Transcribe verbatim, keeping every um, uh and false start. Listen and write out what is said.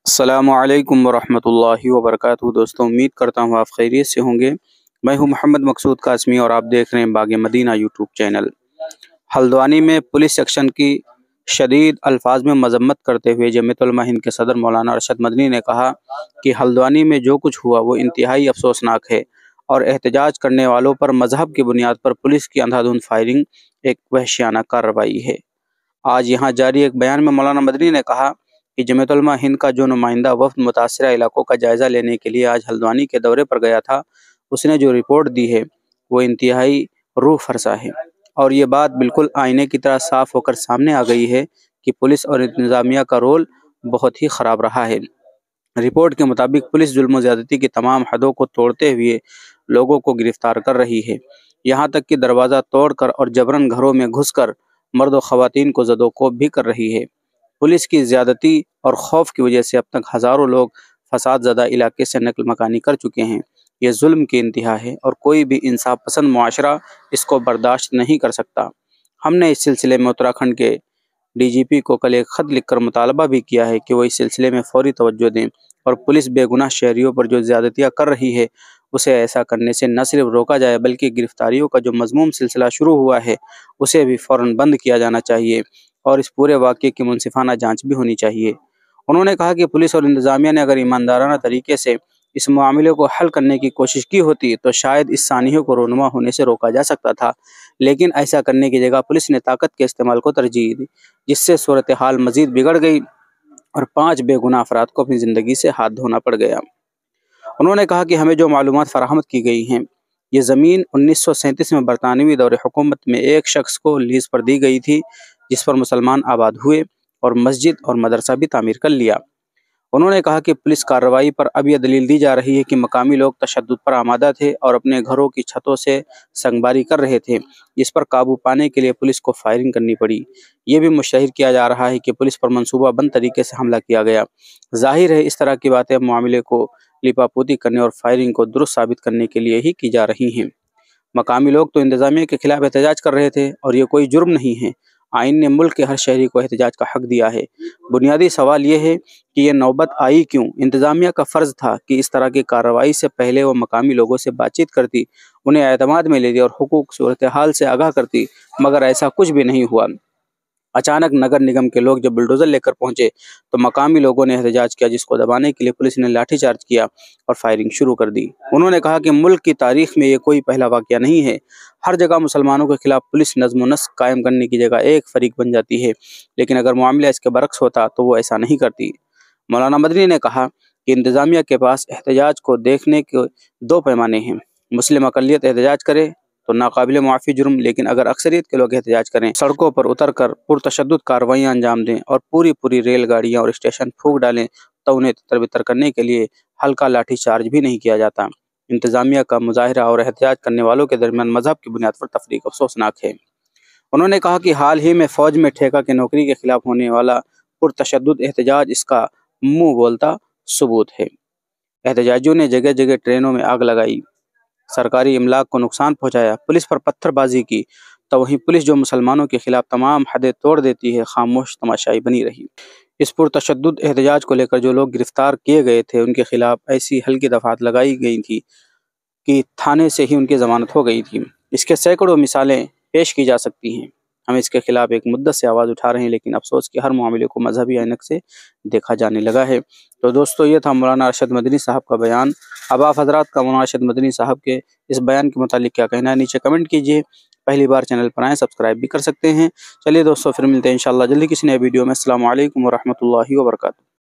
अस्सलामु अलैकुम वरहमतुल्लाहि वबरकातुहू। दोस्तों, उम्मीद करता हूँ आप खैरियत से होंगे। मैं हूँ मोहम्मद मकसूद कासमी और आप देख रहे हैं बाग़ मदीना यूट्यूब चैनल। हल्द्वानी में पुलिस एक्शन की शदीद अल्फाज में मजम्मत करते हुए जमीयत उलमा हिंद के सदर मौलाना अरशद मदनी ने कहा कि हल्द्वानी में जो कुछ हुआ वो इंतहाई अफसोसनाक है और एहतजाज करने वालों पर मजहब की बुनियाद पर पुलिस की अंधाधुंध फायरिंग एक वहशियाना कार्रवाई है। आज यहाँ जारी एक बयान में मौलाना मदनी ने कहा कि जमीयत उलमा हिंद का जो नुमाइंदा वफ्द मुतासरा इलाकों का जायज़ा लेने के लिए आज हल्द्वानी के दौरे पर गया था, उसने जो रिपोर्ट दी है वो इंतहाई रूह फरसा है और ये बात बिल्कुल आईने की तरह साफ होकर सामने आ गई है कि पुलिस और इंतज़ामिया का रोल बहुत ही ख़राब रहा है। रिपोर्ट के मुताबिक पुलिस जुल्म ज़्यादती की तमाम हदों को तोड़ते हुए लोगों को गिरफ्तार कर रही है, यहाँ तक कि दरवाज़ा तोड़कर और जबरन घरों में घुसकर मर्द व ख़वातीन को ज़दोकोब भी कर रही है। पुलिस की ज़्यादती और खौफ की वजह से अब तक हज़ारों लोग फसाद ज़दा इलाके से नकल मकानी कर चुके हैं। ये जुल्म की इंतहा है और कोई भी इंसाफ पसंद मुआशरा इसको बर्दाश्त नहीं कर सकता। हमने इस सिलसिले में उत्तराखंड के डी जी पी को कल एक ख़त लिखकर मुतालबा भी किया है कि वो इस सिलसिले में फौरी तवज्जो दें और पुलिस बेगुनाह शहरियों पर जो ज़्यादतियाँ कर रही है उसे ऐसा करने से न सिर्फ रोका जाए बल्कि गिरफ्तारियों का जो मज़मूम सिलसिला शुरू हुआ है उसे भी फ़ौरन बंद किया जाना चाहिए और इस पूरे वाक़ये की मुनसिफाना जांच भी होनी चाहिए। उन्होंने कहा कि पुलिस और इंतज़ामिया ने अगर ईमानदाराना तरीके से इस मामले को हल करने की कोशिश की होती तो शायद इस सानियों को रोनुमा होने से रोका जा सकता था, लेकिन ऐसा करने की जगह पुलिस ने ताकत के इस्तेमाल को तरजीह दी, जिससे सूरत हाल मज़ीद बिगड़ गई और पाँच बेगुनाह अफराद को अपनी ज़िंदगी से हाथ धोना पड़ गया। उन्होंने कहा कि हमें जो मालूमात फराहम की गई हैं, ये ज़मीन उन्नीस सौ सैंतीस में बरतानवी दौर हुकूमत में एक शख्स को लीज़ पर दी गई थी, जिस पर मुसलमान आबाद हुए और मस्जिद और मदरसा भी तामीर कर लिया। उन्होंने कहा कि पुलिस कार्रवाई पर अब यह दलील दी जा रही है कि मकामी लोग तशद्दुद पर आमादा थे और अपने घरों की छतों से संगबारी कर रहे थे, जिस पर काबू पाने के लिए पुलिस को फायरिंग करनी पड़ी। ये भी मुश्तहिर किया जा रहा है कि पुलिस पर मंसूबा बंद तरीके से हमला किया गया। जाहिर है इस तरह की बातें मामले को लिपापोती करने और फायरिंग को दुरुस्त साबित करने के लिए ही की जा रही हैं। मकामी लोग तो इंतज़ामिया के खिलाफ एहतजाज कर रहे थे और ये कोई जुर्म नहीं है। आइन ने मुल्क के हर शहरी को एहतजाज का हक दिया है। बुनियादी सवाल ये है कि ये नौबत आई क्यों? इंतज़ामिया का फ़र्ज़ था कि इस तरह की कार्रवाई से पहले वो मकामी लोगों से बातचीत करती, उन्हें एतमाद में लेती और हुकूक सूरत हाल से आगाह करती, मगर ऐसा कुछ भी नहीं हुआ। अचानक नगर निगम के लोग जब बुलडोज़र लेकर पहुंचे तो मकामी लोगों ने एहतजाज किया, जिसको दबाने के लिए पुलिस ने लाठीचार्ज किया और फायरिंग शुरू कर दी। उन्होंने कहा कि मुल्क की तारीख में ये कोई पहला वाक़या नहीं है। हर जगह मुसलमानों के खिलाफ पुलिस नज़्म व नस्क कायम करने की जगह एक फरीक बन जाती है, लेकिन अगर मामला इसके बरक्स होता तो वो ऐसा नहीं करती। मौलाना मदनी ने कहा कि इंतज़ामिया के पास एहतजाज को देखने के दो पैमाने हैं। मुस्लिम अक़लियत एहतजाज करे तो नाकाबिल मुआफ़ी जुर्म, लेकिन अगर अक्सरियत के लोग एहतजाज करें, सड़कों पर उतर कर पुरतशद्दुद कार्रवाइयाँ अंजाम दें और पूरी पूरी रेलगाड़ियाँ और स्टेशन फूंक डालें तो उन्हें तितर बितर करने के लिए हल्का लाठी चार्ज भी नहीं किया जाता। इंतज़ामिया का मुजाहिरा और एहतजाज करने वालों के दरमियान मजहब की बुनियाद पर तफरीक अफसोसनाक है। उन्होंने कहा कि हाल ही में फ़ौज में ठेका की नौकरी के खिलाफ होने वाला पुरतशद्दुद एहतजाज इसका मुँह बोलता सबूत है। एहतजाजियों ने जगह जगह ट्रेनों में आग लगाई, सरकारी इमलाक को नुकसान पहुंचाया, पुलिस पर पत्थरबाजी की, तो वहीं पुलिस जो मुसलमानों के खिलाफ तमाम हदें तोड़ देती है, खामोश तमाशाई बनी रही। इस पुरतशद्दुद एहतजाज को लेकर जो लोग गिरफ्तार किए गए थे उनके खिलाफ ऐसी हल्की दफात लगाई गई थी कि थाने से ही उनकी जमानत हो गई थी। इसके सैकड़ों मिसालें पेश की जा सकती हैं। हम इसके खिलाफ एक मुद्दत से आवाज़ उठा रहे हैं, लेकिन अफसोस कि हर मामले को मजहबी ऐनक से देखा जाने लगा है। तो दोस्तों, ये था मौलाना अरशद मदनी साहब का बयान। अब आप हजरात का मौलाना अरशद मदनी साहब के इस बयान के मुतालिक क्या कहना है, नीचे कमेंट कीजिए। पहली बार चैनल पर आएँ, सब्सक्राइब भी कर सकते हैं। चलिए दोस्तों, फिर मिलते हैं इंशाअल्लाह जल्दी किसी नए वीडियो में। अस्सलामु अलैकुम वरहमतुल्लाहि वबरकातुहू।